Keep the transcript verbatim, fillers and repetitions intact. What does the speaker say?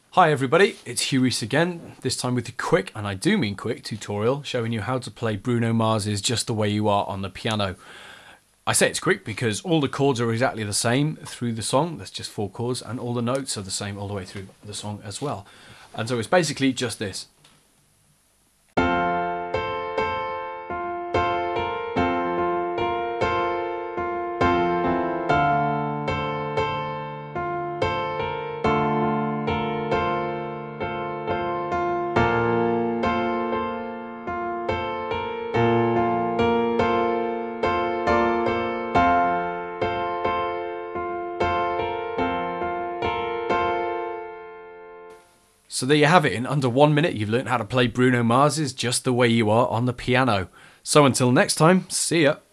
Hi everybody, it's Rees again, this time with a quick, and I do mean quick, tutorial showing you how to play Bruno Mars's Just the Way You Are on the piano. I say it's quick because all the chords are exactly the same through the song, that's just four chords, and all the notes are the same all the way through the song as well. And so it's basically just this. So there you have it, in under one minute you've learned how to play Bruno Mars's Just the Way You Are on the piano. So until next time, see ya.